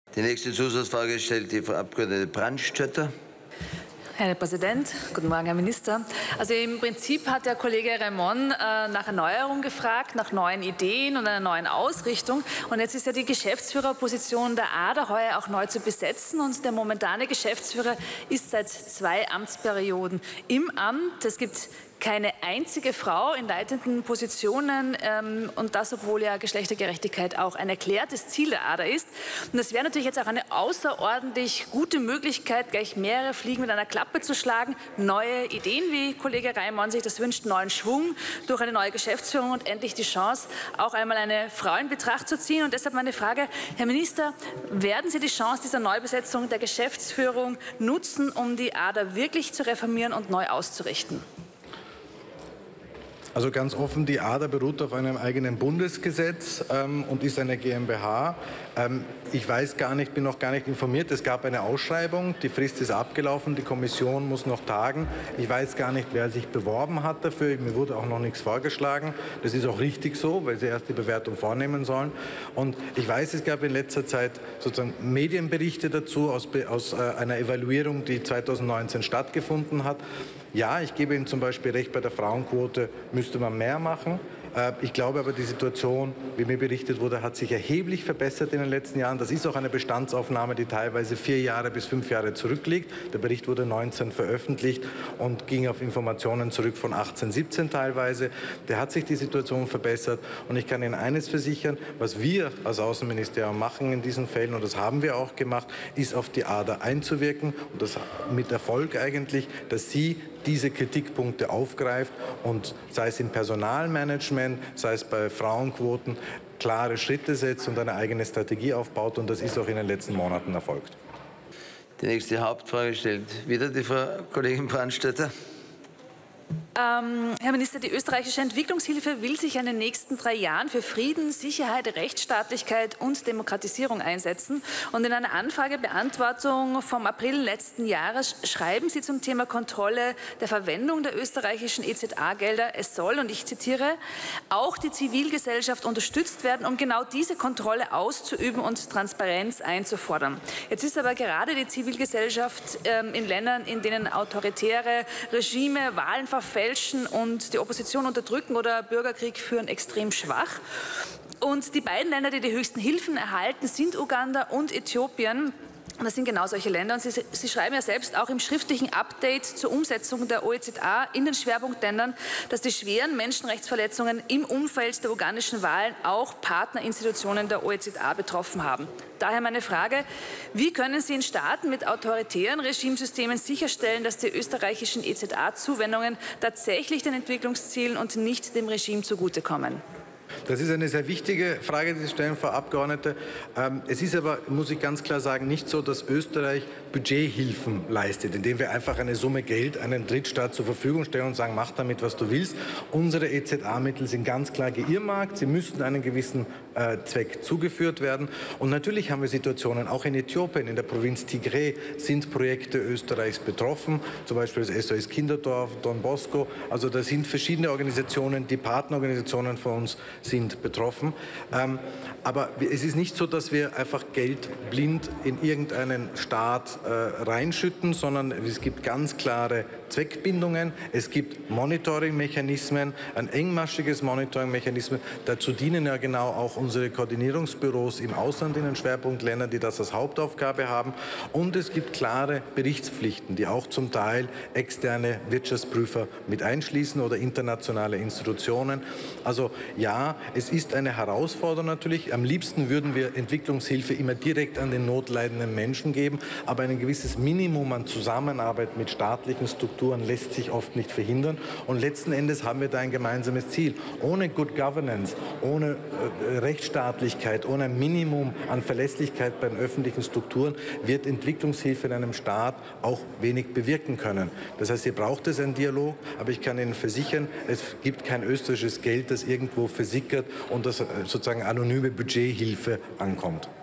Die nächste Zusatzfrage stellt die Frau Abgeordnete Brandstätter. Herr Präsident, guten Morgen, Herr Minister. Also im Prinzip hat der Kollege Raimond nach Erneuerung gefragt, nach neuen Ideen und einer neuen Ausrichtung. Und jetzt ist ja die Geschäftsführerposition der ADA heuer auch neu zu besetzen. Und der momentane Geschäftsführer ist seit 2 Amtsperioden im Amt. Es gibt keine einzige Frau in leitenden Positionen und das, obwohl ja Geschlechtergerechtigkeit auch ein erklärtes Ziel der ADA ist. Und das wäre natürlich jetzt auch eine außerordentlich gute Möglichkeit, gleich mehrere Fliegen mit einer Klappe zu schlagen, neue Ideen, wie Kollege Raimond sich das wünscht, neuen Schwung durch eine neue Geschäftsführung und endlich die Chance, auch einmal eine Frau in Betracht zu ziehen. Und deshalb meine Frage, Herr Minister, werden Sie die Chance dieser Neubesetzung der Geschäftsführung nutzen, um die ADA wirklich zu reformieren und neu auszurichten? Also ganz offen, die ADA beruht auf einem eigenen Bundesgesetz und ist eine GmbH. Ich weiß gar nicht, bin noch gar nicht informiert. Es gab eine Ausschreibung, die Frist ist abgelaufen, die Kommission muss noch tagen. Ich weiß gar nicht, wer sich beworben hat dafür. Mir wurde auch noch nichts vorgeschlagen. Das ist auch richtig so, weil sie erst die Bewertung vornehmen sollen. Und ich weiß, es gab in letzter Zeit sozusagen Medienberichte dazu aus einer Evaluierung, die 2019 stattgefunden hat. Ja, ich gebe Ihnen zum Beispiel recht, bei der Frauenquote müsste man mehr machen. Ich glaube aber, die Situation, wie mir berichtet wurde, hat sich erheblich verbessert in den letzten Jahren. Das ist auch eine Bestandsaufnahme, die teilweise 4 Jahre bis 5 Jahre zurückliegt. Der Bericht wurde 2019 veröffentlicht und ging auf Informationen zurück von 2018, 2017 teilweise. Da hat sich die Situation verbessert. Und ich kann Ihnen eines versichern, was wir als Außenministerium machen in diesen Fällen, und das haben wir auch gemacht, ist auf die ADA einzuwirken, und das mit Erfolg eigentlich, dass sie diese Kritikpunkte aufgreift und sei es im Personalmanagement, sei es bei Frauenquoten, klare Schritte setzt und eine eigene Strategie aufbaut. Und das ist auch in den letzten Monaten erfolgt. Die nächste Hauptfrage stellt wieder die Frau Kollegin Brandstätter. Herr Minister, die österreichische Entwicklungshilfe will sich in den nächsten 3 Jahren für Frieden, Sicherheit, Rechtsstaatlichkeit und Demokratisierung einsetzen. Und in einer Anfragebeantwortung vom April letzten Jahres schreiben Sie zum Thema Kontrolle der Verwendung der österreichischen EZA-Gelder, es soll, und ich zitiere, auch die Zivilgesellschaft unterstützt werden, um genau diese Kontrolle auszuüben und Transparenz einzufordern. Jetzt ist aber gerade die Zivilgesellschaft in Ländern, in denen autoritäre Regime Wahlen verfälschen und die Opposition unterdrücken oder Bürgerkrieg führen, extrem schwach. Und die beiden Länder, die die höchsten Hilfen erhalten, sind Uganda und Äthiopien. Und das sind genau solche Länder. Und Sie schreiben ja selbst auch im schriftlichen Update zur Umsetzung der OEZA in den Schwerpunktländern, dass die schweren Menschenrechtsverletzungen im Umfeld der ugandischen Wahlen auch Partnerinstitutionen der OEZA betroffen haben. Daher meine Frage, wie können Sie in Staaten mit autoritären Regimesystemen sicherstellen, dass die österreichischen EZA-Zuwendungen tatsächlich den Entwicklungszielen und nicht dem Regime zugutekommen? Das ist eine sehr wichtige Frage, die Sie stellen, Frau Abgeordnete. Es ist aber, muss ich ganz klar sagen, nicht so, dass Österreich Budgethilfen leistet, indem wir einfach eine Summe Geld einem Drittstaat zur Verfügung stellen und sagen, mach damit, was du willst. Unsere EZA-Mittel sind ganz klar geearmarkt. Sie müssen einem gewissen Zweck zugeführt werden. Und natürlich haben wir Situationen, auch in Äthiopien, in der Provinz Tigray, sind Projekte Österreichs betroffen, zum Beispiel das SOS Kinderdorf, Don Bosco. Also da sind verschiedene Organisationen, die Partnerorganisationen von uns sind betroffen. Aber es ist nicht so, dass wir einfach Geld blind in irgendeinen Staat reinschütten, sondern es gibt ganz klare Zweckbindungen, es gibt Monitoring-Mechanismen, ein engmaschiges Monitoring-Mechanismus. Dazu dienen ja genau auch unsere Koordinierungsbüros im Ausland in den Schwerpunktländern, die das als Hauptaufgabe haben. Und es gibt klare Berichtspflichten, die auch zum Teil externe Wirtschaftsprüfer mit einschließen oder internationale Institutionen. Also ja, es ist eine Herausforderung natürlich. Am liebsten würden wir Entwicklungshilfe immer direkt an den notleidenden Menschen geben, aber ein gewisses Minimum an Zusammenarbeit mit staatlichen Strukturen lässt sich oft nicht verhindern. Und letzten Endes haben wir da ein gemeinsames Ziel. Ohne Good Governance, ohne Rechtsstaatlichkeit, ohne ein Minimum an Verlässlichkeit bei den öffentlichen Strukturen wird Entwicklungshilfe in einem Staat auch wenig bewirken können. Das heißt, hier braucht es einen Dialog, aber ich kann Ihnen versichern, es gibt kein österreichisches Geld, das irgendwo versickert und das sozusagen anonyme Budgethilfe ankommt.